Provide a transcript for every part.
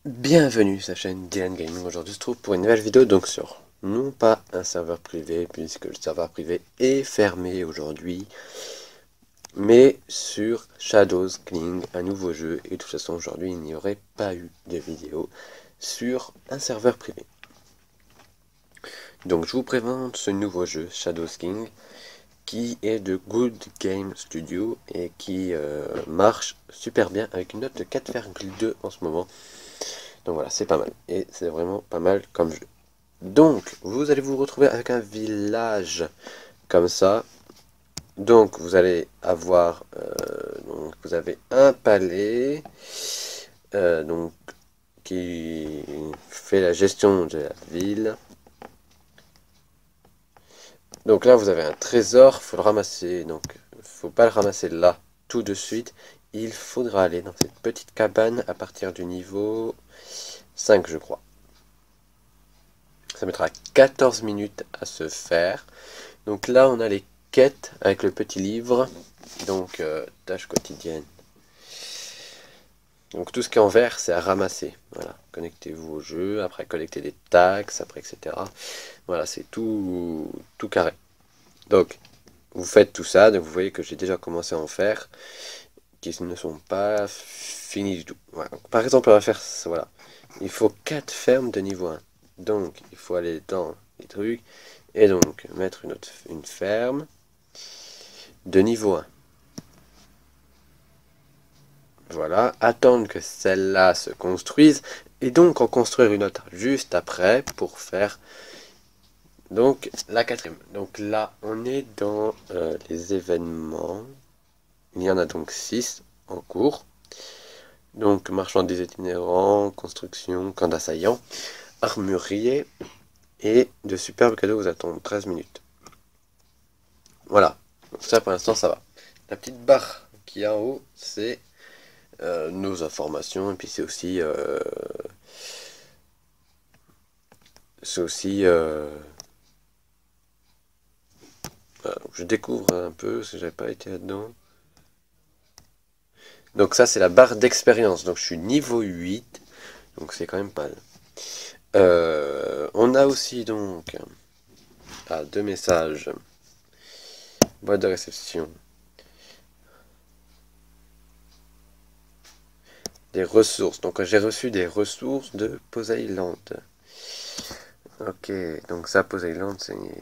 Bienvenue sur la chaîne Dylan Gaming. Aujourd'hui, on se trouve pour une nouvelle vidéo donc sur non pas un serveur privé puisque le serveur privé est fermé aujourd'hui, mais sur Shadows King, un nouveau jeu. Et de toute façon, aujourd'hui, il n'y aurait pas eu de vidéo sur un serveur privé. Donc, je vous présente ce nouveau jeu Shadows King qui est de Good Game Studio et qui marche super bien avec une note de 4,2 en ce moment. Donc voilà, c'est pas mal. Et c'est vraiment pas mal comme jeu. Donc, vous allez vous retrouver avec un village comme ça. Donc, vous allez avoir, donc vous avez un palais, donc qui fait la gestion de la ville. Donc là, vous avez un trésor, faut le ramasser. Donc, faut pas le ramasser là tout de suite. Il faudra aller dans cette petite cabane à partir du niveau 5, je crois. Ça mettra 14 minutes à se faire. Donc là, on a les quêtes avec le petit livre. Donc, tâches quotidiennes. Donc tout ce qui est en vert, c'est à ramasser. Voilà, connectez-vous au jeu, après collectez des taxes, après etc. Voilà, c'est tout carré. Donc, vous faites tout ça, donc vous voyez que j'ai déjà commencé à en faire, qui ne sont pas finis du tout. Voilà. Donc, par exemple, on va faire ça, voilà. Il faut 4 fermes de niveau 1. Donc, il faut aller dans les trucs, et donc mettre une ferme de niveau 1. Voilà, attendre que celle-là se construise, et donc en construire une autre juste après pour faire donc la quatrième. Donc là, on est dans les événements. Il y en a donc 6 en cours. Donc marchandises itinérants, construction, camp d'assaillants, armurier, et de superbes cadeaux vous attendent 13 minutes. Voilà, donc ça pour l'instant ça va. La petite barre qu'il y a en haut, c'est nos informations, et puis c'est aussi je découvre un peu parce que j'avais pas été là-dedans. Donc ça c'est la barre d'expérience, donc je suis niveau 8, donc c'est quand même pas mal. On a aussi donc deux messages, boîte de réception, des ressources, donc j'ai reçu des ressources de Poseiland. Ok, donc ça Poseiland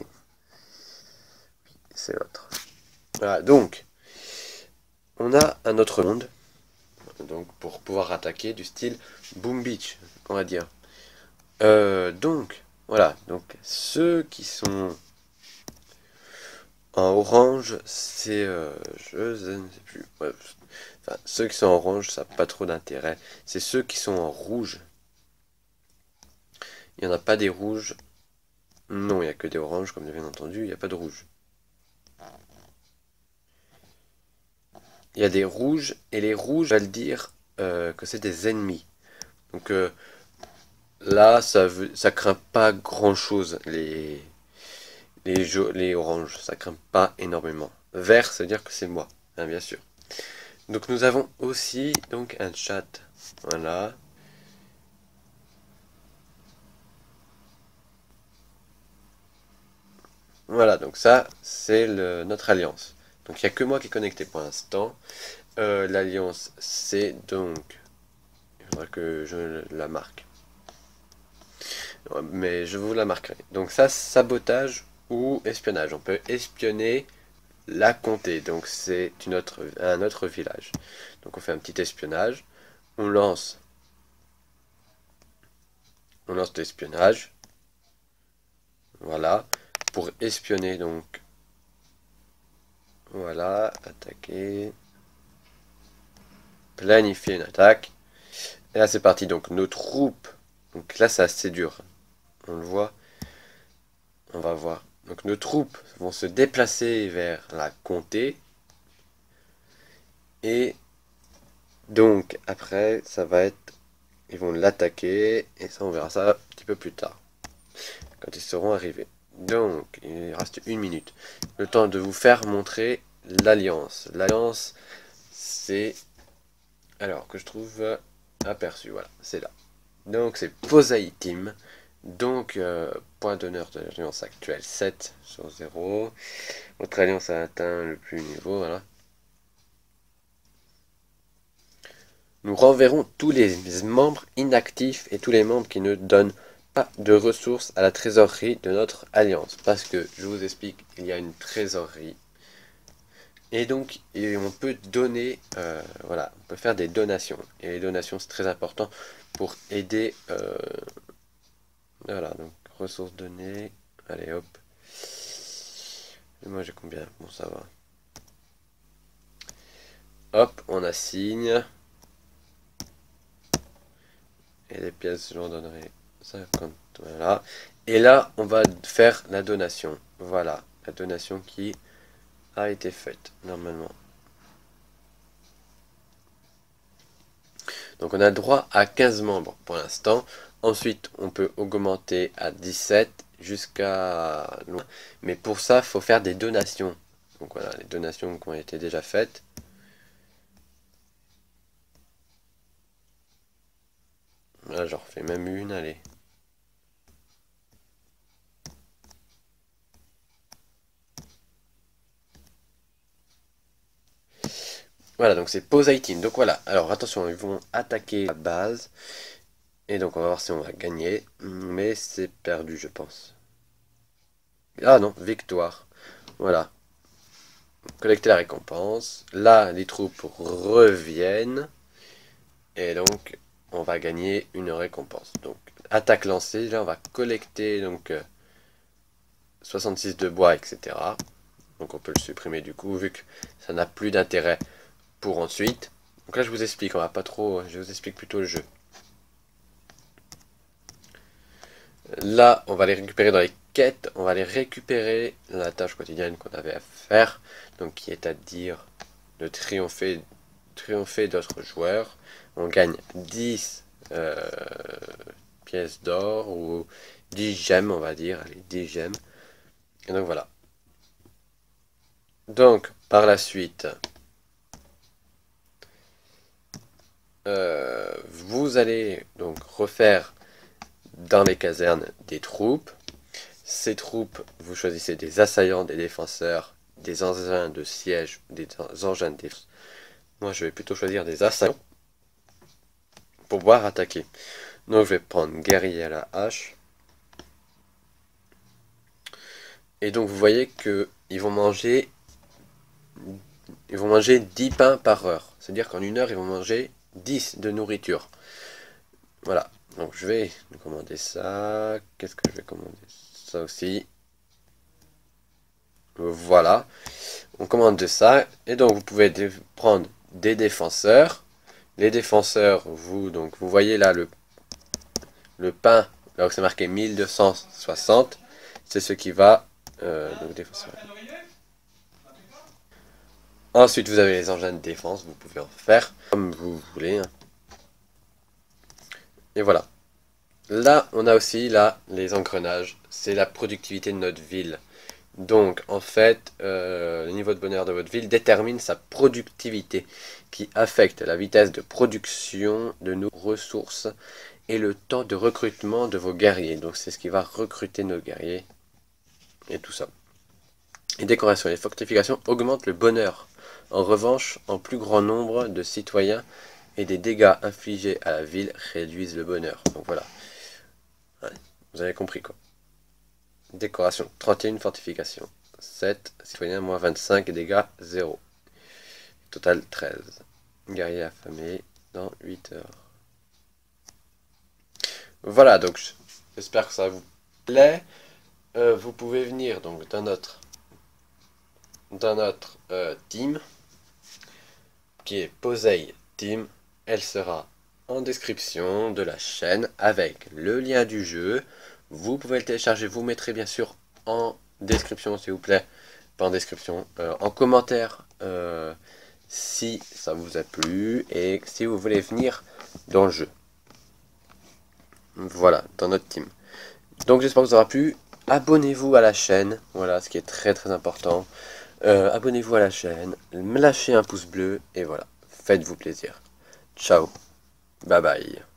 c'est l'autre. Voilà, donc on a un autre monde, donc pour pouvoir attaquer du style Boom Beach, on va dire. Donc voilà, donc ceux qui sont en orange, c'est je ne sais plus. Ouais, enfin, ceux qui sont en orange, ça n'a pas trop d'intérêt. C'est ceux qui sont en rouge. Il n'y en a pas des rouges. Non, il n'y a que des oranges, comme bien entendu, il n'y a pas de rouge. Il y a des rouges, et les rouges veulent dire que c'est des ennemis. Donc là, ça craint pas grand chose, les oranges, ça craint pas énormément. Vert, ça veut dire que c'est moi, hein, bien sûr. Donc nous avons aussi donc un chat, voilà. Voilà, donc ça, c'est notre alliance. Donc il n'y a que moi qui est connecté pour l'instant. L'alliance, c'est donc... Il faudra que je la marque. Mais je vous la marquerai. Donc ça, sabotage ou espionnage. On peut espionner la comté. Donc c'est un autre village. Donc on fait un petit espionnage. On lance... On lance l'espionnage. Voilà. Pour espionner, donc... Voilà, attaquer... Planifier une attaque. Et là c'est parti, donc nos troupes, donc là c'est assez dur, on le voit, on va voir. Donc nos troupes vont se déplacer vers la comté, et donc après ça va être, ils vont l'attaquer, et ça on verra ça un petit peu plus tard, quand ils seront arrivés. Donc il reste une minute, le temps de vous faire montrer l'alliance. L'alliance c'est, alors que je trouve aperçu, voilà, c'est là. Donc c'est Posei Team. Donc point d'honneur de l'alliance actuelle 7 sur 0. Votre alliance a atteint le plus haut niveau, voilà. Nous renverrons tous les membres inactifs et tous les membres qui ne donnent pas de ressources à la trésorerie de notre alliance. Parce que, je vous explique, il y a une trésorerie. Et donc, on peut donner, voilà, on peut faire des donations. Et les donations, c'est très important pour aider, voilà, donc, ressources données, allez hop. Et moi j'ai combien? Bon, ça va. Hop, on assigne. Et les pièces, j'en donnerai 50, voilà. Et là, on va faire la donation. Voilà, la donation qui a été faite, normalement. Donc on a droit à 15 membres pour l'instant. Ensuite, on peut augmenter à 17 jusqu'à loin. Mais pour ça, il faut faire des donations. Donc voilà, les donations qui ont été déjà faites. Là, j'en refais même une, allez. Voilà, donc c'est Posei Team. Donc voilà, alors attention, ils vont attaquer la base. Et donc on va voir si on va gagner. Mais c'est perdu, je pense. Ah non, victoire. Voilà. Collecter la récompense. Là, les troupes reviennent. Et donc, on va gagner une récompense. Donc, attaque lancée. Là, on va collecter donc 66 de bois, etc. Donc, on peut le supprimer du coup, vu que ça n'a plus d'intérêt pour ensuite. Donc là, je vous explique. On va pas trop. Je vous explique plutôt le jeu. Là, on va les récupérer dans les quêtes. On va les récupérer dans la tâche quotidienne qu'on avait à faire. Donc, qui est à dire de triompher d'autres joueurs. On gagne 10 pièces d'or ou 10 gemmes, on va dire. Allez, 10 gemmes. Et donc voilà. Donc, par la suite, vous allez donc refaire dans les casernes des troupes. Ces troupes, vous choisissez des assaillants, des défenseurs, des engins de siège, des engins de défense. Moi, je vais plutôt choisir des assaillants pour pouvoir attaquer. Donc, je vais prendre guerrier à la hache. Et donc, vous voyez que ils vont manger 10 pains par heure. C'est-à-dire qu'en une heure, ils vont manger 10 de nourriture. Voilà. Donc, je vais commander ça. Qu'est-ce que je vais commander? Ça aussi. Voilà. On commande de ça. Et donc, vous pouvez prendre des défenseurs. Les défenseurs, donc, vous voyez là le pain, là où c'est marqué 1260. C'est ce qui va... donc, défenseur. Ensuite, vous avez les engins de défense. Vous pouvez en faire comme vous voulez. Hein. Et voilà. Là, on a aussi là les engrenages. C'est la productivité de notre ville. Donc, en fait, le niveau de bonheur de votre ville détermine sa productivité, qui affecte la vitesse de production de nos ressources et le temps de recrutement de vos guerriers. Donc, c'est ce qui va recruter nos guerriers et tout ça. Les décorations et les fortifications augmentent le bonheur. En revanche, en plus grand nombre de citoyens et des dégâts infligés à la ville réduisent le bonheur. Donc voilà. Ouais, vous avez compris quoi. Décoration, 31 fortifications. 7 citoyens, moins 25 et dégâts 0. Total 13. Guerrier affamé dans 8 heures. Voilà, donc j'espère que ça vous plaît. Vous pouvez venir donc dans notre team qui est Posei Team. Elle sera en description de la chaîne avec le lien du jeu. Vous pouvez le télécharger, vous mettrez bien sûr en description s'il vous plaît, pas en description, en commentaire si ça vous a plu et si vous voulez venir dans le jeu. Voilà, dans notre team. Donc j'espère que ça aura plu. Abonnez-vous à la chaîne, voilà ce qui est très très important. Abonnez-vous à la chaîne, lâchez un pouce bleu et voilà, faites-vous plaisir. Ciao, bye bye.